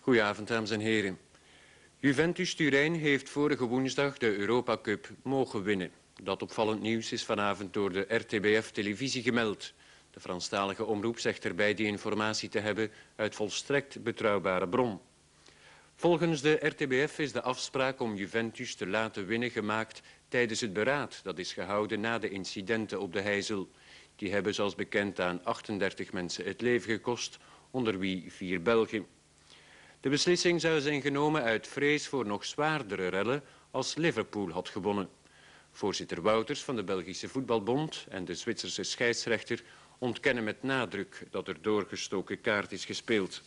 Goedenavond, dames en heren. Juventus Turijn heeft vorige woensdag de Europa Cup mogen winnen. Dat opvallend nieuws is vanavond door de RTBF-televisie gemeld. De Franstalige omroep zegt erbij die informatie te hebben uit volstrekt betrouwbare bron. Volgens de RTBF is de afspraak om Juventus te laten winnen gemaakt tijdens het beraad dat is gehouden na de incidenten op de Heijzel. Die hebben zoals bekend aan 38 mensen het leven gekost, onder wie 4 Belgen. De beslissing zou zijn genomen uit vrees voor nog zwaardere rellen als Liverpool had gewonnen. Voorzitter Wouters van de Belgische Voetbalbond en de Zwitserse scheidsrechter ontkennen met nadruk dat er doorgestoken kaart is gespeeld.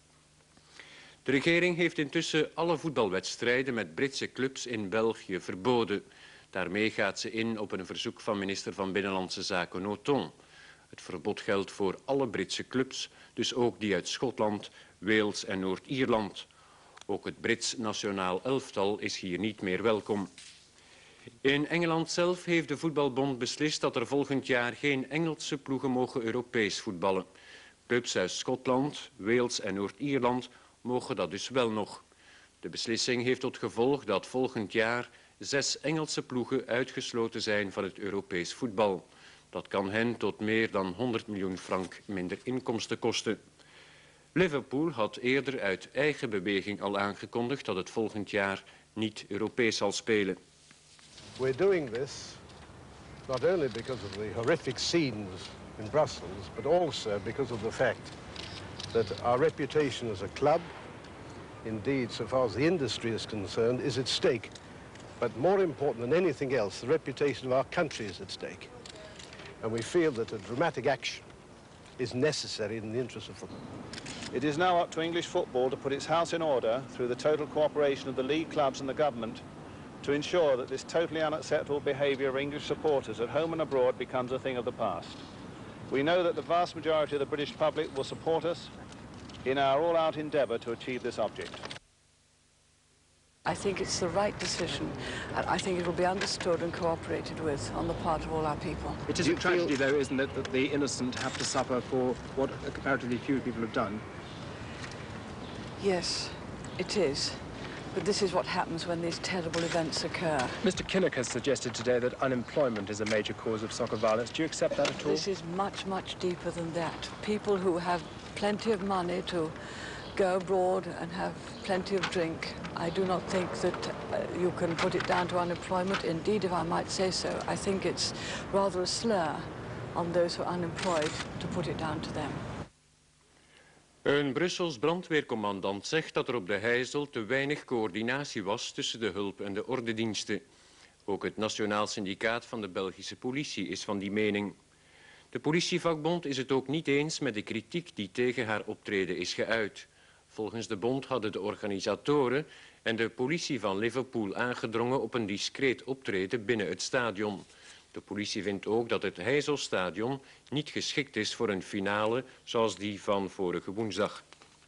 De regering heeft intussen alle voetbalwedstrijden met Britse clubs in België verboden. Daarmee gaat ze in op een verzoek van minister van Binnenlandse Zaken Nothomb. Het verbod geldt voor alle Britse clubs, dus ook die uit Schotland, Wales en Noord-Ierland. Ook het Brits nationaal elftal is hier niet meer welkom. In Engeland zelf heeft de voetbalbond beslist dat er volgend jaar geen Engelse ploegen mogen Europees voetballen. Clubs uit Schotland, Wales en Noord-Ierland mogen dat dus wel nog. De beslissing heeft tot gevolg dat volgend jaar 6 Engelse ploegen uitgesloten zijn van het Europees voetbal. Dat kan hen tot meer dan 100 miljoen frank minder inkomsten kosten. Liverpool had eerder uit eigen beweging al aangekondigd dat het volgend jaar niet Europees zal spelen. We're doing this not only because of the horrific scenes in Brussels, but also because of the fact that our reputation as a club, indeed so far as the industry is concerned, is at stake. But more important than anything else, the reputation of our country is at stake. And we feel that a dramatic action is necessary in the interest of football. It is now up to English football to put its house in order through the total cooperation of the league clubs and the government to ensure that this totally unacceptable behaviour of English supporters at home and abroad becomes a thing of the past. We know that the vast majority of the British public will support us in our all-out endeavour to achieve this object. I think it's the right decision, and I think it will be understood and cooperated with on the part of all our people. It is a tragedy, though, isn't it, that the innocent have to suffer for what comparatively few people have done? Yes, it is. But this is what happens when these terrible events occur. Mr. Kinnock has suggested today that unemployment is a major cause of soccer violence. Do you accept that at all? This is much, much deeper than that. People who have plenty of money to go abroad and have plenty of drink, I do not think that you can put it down to unemployment. Indeed, if I might say so, I think it's rather a slur on those who are unemployed to put it down to them. Een Brussels brandweercommandant zegt dat er op de Heijzel te weinig coördinatie was tussen de hulp- en de ordediensten. Ook het Nationaal Syndicaat van de Belgische politie is van die mening. De politievakbond is het ook niet eens met de kritiek die tegen haar optreden is geuit. Volgens de bond hadden de organisatoren en de politie van Liverpool aangedrongen op een discreet optreden binnen het stadion. De politie vindt ook dat het Heijzelstadion niet geschikt is voor een finale zoals die van vorige woensdag.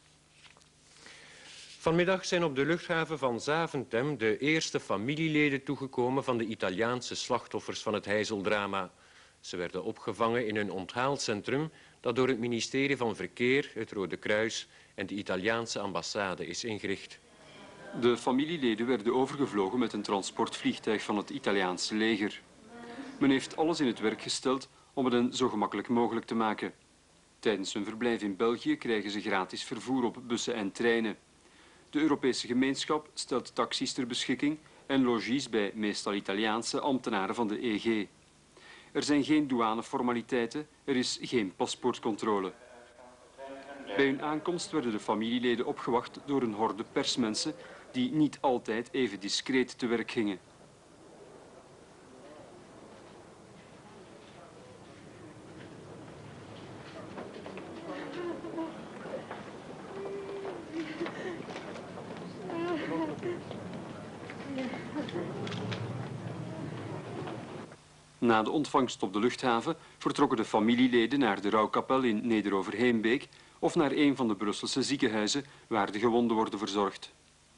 Vanmiddag zijn op de luchthaven van Zaventem de eerste familieleden toegekomen van de Italiaanse slachtoffers van het Heijzeldrama. Ze werden opgevangen in een onthaalcentrum dat door het ministerie van Verkeer, het Rode Kruis en de Italiaanse ambassade is ingericht. De familieleden werden overgevlogen met een transportvliegtuig van het Italiaanse leger. Men heeft alles in het werk gesteld om het hen zo gemakkelijk mogelijk te maken. Tijdens hun verblijf in België krijgen ze gratis vervoer op bussen en treinen. De Europese gemeenschap stelt taxis ter beschikking en logies bij meestal Italiaanse ambtenaren van de EG. Er zijn geen douaneformaliteiten, er is geen paspoortcontrole. Bij hun aankomst werden de familieleden opgewacht door een horde persmensen die niet altijd even discreet te werk gingen. Na de ontvangst op de luchthaven vertrokken de familieleden naar de rouwkapel in Nederoverheenbeek of naar een van de Brusselse ziekenhuizen waar de gewonden worden verzorgd.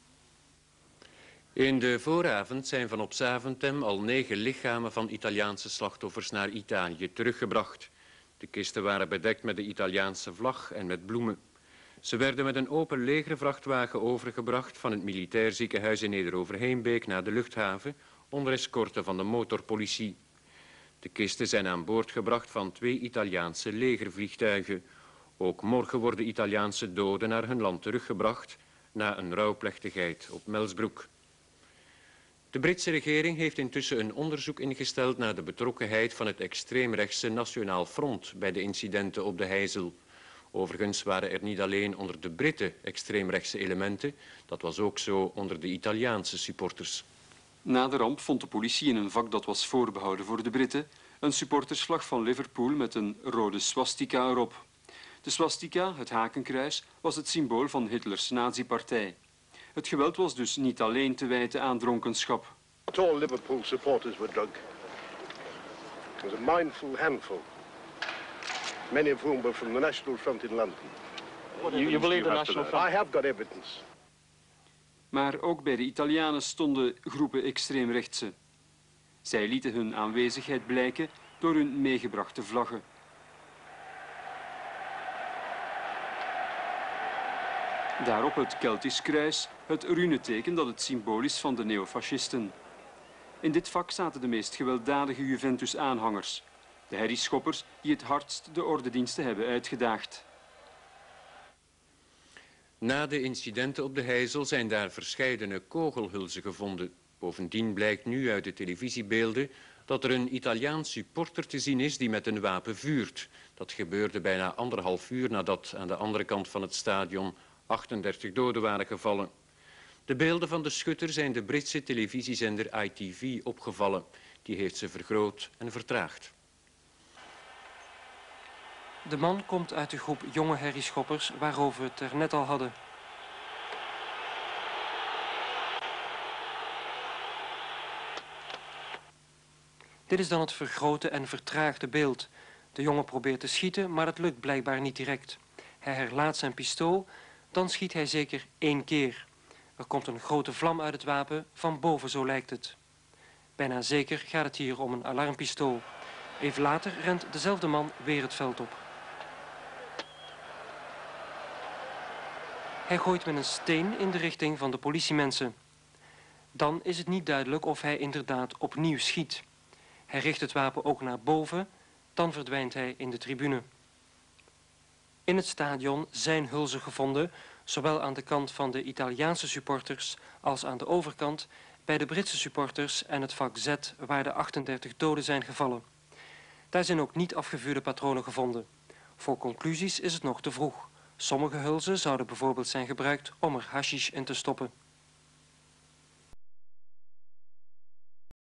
In de vooravond zijn van op Zaventem al 9 lichamen van Italiaanse slachtoffers naar Italië teruggebracht. De kisten waren bedekt met de Italiaanse vlag en met bloemen. Ze werden met een open legervrachtwagen overgebracht van het militair ziekenhuis in Neder-Overheembeek naar de luchthaven onder escorte van de motorpolitie. De kisten zijn aan boord gebracht van 2 Italiaanse legervliegtuigen. Ook morgen worden Italiaanse doden naar hun land teruggebracht na een rouwplechtigheid op Melsbroek. De Britse regering heeft intussen een onderzoek ingesteld naar de betrokkenheid van het extreemrechtse Nationaal Front bij de incidenten op de Heijzel. Overigens waren er niet alleen onder de Britten extreemrechtse elementen, dat was ook zo onder de Italiaanse supporters. Na de ramp vond de politie in een vak dat was voorbehouden voor de Britten een supportersvlag van Liverpool met een rode swastika erop. De swastika, het hakenkruis, was het symbool van Hitlers nazi-partij. Het geweld was dus niet alleen te wijten aan dronkenschap. All Liverpool supporters were drunk. It was a mindful handful. Many of whom were from the National Front in London. You believe the National Front? I have got evidence. Maar ook bij de Italianen stonden groepen extreemrechtse. Zij lieten hun aanwezigheid blijken door hun meegebrachte vlaggen. Daarop het Keltisch kruis, het runeteken dat het symbool is van de neofascisten. In dit vak zaten de meest gewelddadige Juventus-aanhangers. De herrieschoppers die het hardst de ordediensten hebben uitgedaagd. Na de incidenten op de Heijzel zijn daar verscheidene kogelhulzen gevonden. Bovendien blijkt nu uit de televisiebeelden dat er een Italiaans supporter te zien is die met een wapen vuurt. Dat gebeurde bijna 1,5 uur nadat aan de andere kant van het stadion 38 doden waren gevallen. De beelden van de schutter zijn de Britse televisiezender ITV opgevallen. Die heeft ze vergroot en vertraagd. De man komt uit de groep jonge herrieschoppers waarover we het er net al hadden. Dit is dan het vergrote en vertraagde beeld. De jongen probeert te schieten, maar dat lukt blijkbaar niet direct. Hij herlaat zijn pistool, dan schiet hij zeker 1 keer. Er komt een grote vlam uit het wapen, van boven zo lijkt het. Bijna zeker gaat het hier om een alarmpistool. Even later rent dezelfde man weer het veld op. Hij gooit met een steen in de richting van de politiemensen. Dan is het niet duidelijk of hij inderdaad opnieuw schiet. Hij richt het wapen ook naar boven, dan verdwijnt hij in de tribune. In het stadion zijn hulzen gevonden, zowel aan de kant van de Italiaanse supporters als aan de overkant bij de Britse supporters en het vak Z waar de 38 doden zijn gevallen. Daar zijn ook niet afgevuurde patronen gevonden. Voor conclusies is het nog te vroeg. Sommige hulzen zouden bijvoorbeeld zijn gebruikt om er hashish in te stoppen.